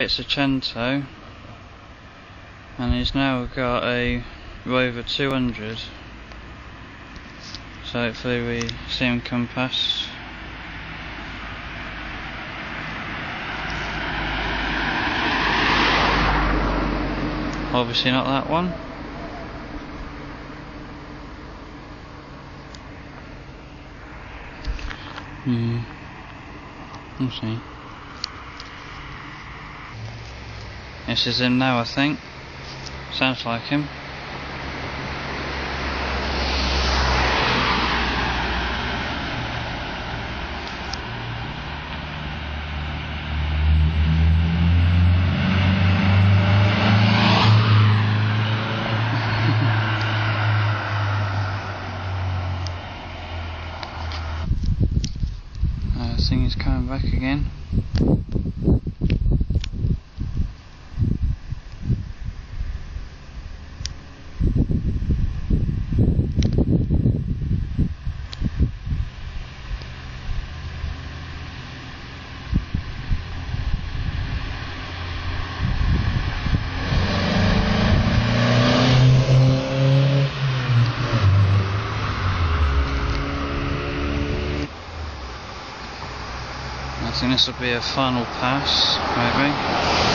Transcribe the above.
It's a Cento, and he's now got a Rover 200, so hopefully we see him come past. Obviously not that one. Let's see. This is him now, I think. Sounds like him. I think he's coming back again. I think this will be a final pass, maybe.